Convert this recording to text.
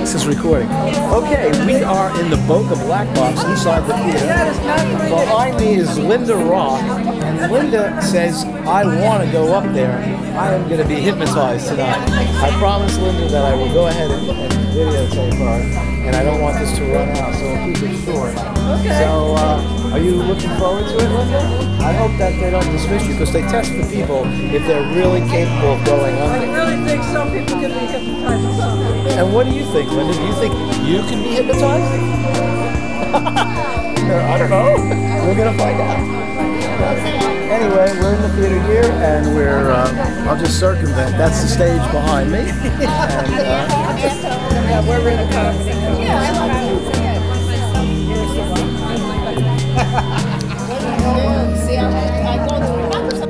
thinks it's recording. Okay, we are in the Boca Black Box inside the theater. Behind me is Linda Rock, and Linda says, I want to go up there. I am going to be hypnotized tonight. I promised Linda that I will go ahead and videotape her, and I don't want this to run out, so we'll keep it short. Okay. So, are you looking forward to it, Linda? I hope that they don't dismiss you, because they test the people if they're really capable of going under. I really think some people can be hypnotized with something. And what do you think, Linda? Do you think you can be hypnotized? I don't know. We're going to find out. Anyway, we're in the theater here, and we're, I'll just circumvent. That's the stage behind me. And, yeah, we're in a comedy.